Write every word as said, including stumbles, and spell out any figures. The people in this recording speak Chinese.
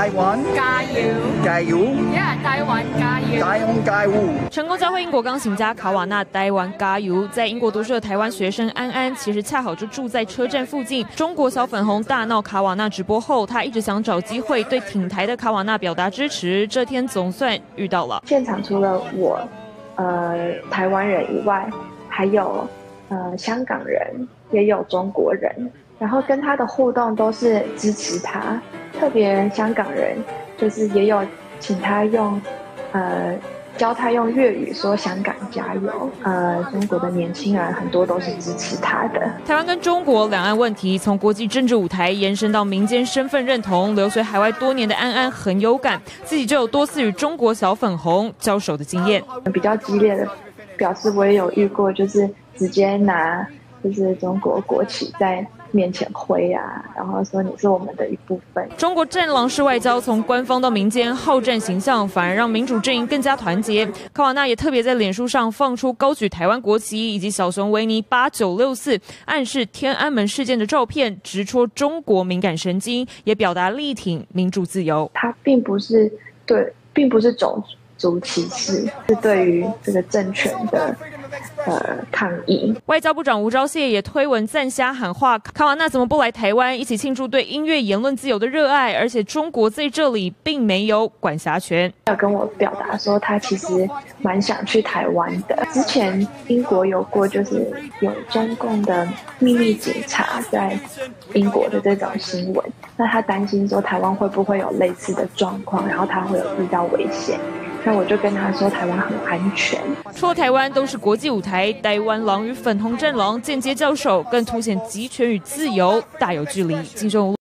台湾加油！ 加油！ Yeah， 台湾加油！ 台湾加油！ 成功教会英国钢琴家卡瓦纳台湾加油。在英国读书的台湾学生安安，其实恰好就住在车站附近。中国小粉红大闹卡瓦纳直播后，他一直想找机会对挺台的卡瓦纳表达支持。这天总算遇到了。 现场除了我，呃，台湾人以外，还有呃香港人，也有中国人。然后跟他的互动都是支持他，特别香港人就是也有请他用，呃，教他用粤语说香港加油。呃，中国的年轻人很多都是支持他的。 台湾跟中国两岸问题从国际政治舞台延伸到民间身份认同，留学海外多年的安安很有感，自己就有多次与中国小粉红交手的经验。 比较激烈的表示我也有遇过，就是直接拿就是中国国旗在面前挥啊，然后说你是我们的一部分。 中国战狼式外交从官方到民间好战形象，反而让民主阵营更加团结。卡瓦纳也特别在脸书上放出高举台湾国旗以及小熊维尼八九六四暗示天安门事件的照片，直戳中国敏感神经，也表达力挺民主自由。 他并不是对，并不是种族歧视，是对于这个政权的呃抗议。 外交部长吴钊燮也推文赞虾喊话，卡瓦纳怎么不来台湾一起庆祝对音乐言论自由的热爱？而且中国在这里并没有管辖权。 要跟我表达说他其实蛮想去台湾的。之前英国有过就是有中共的秘密警察在英国的这种新闻，那他担心说台湾会不会有类似的状况，然后他会有遇到危险。那我就跟他说台湾很安全。 除了台湾都是国际舞台，台湾狼与粉红战狼间接交手，更凸显集权与自由大有距离。金钟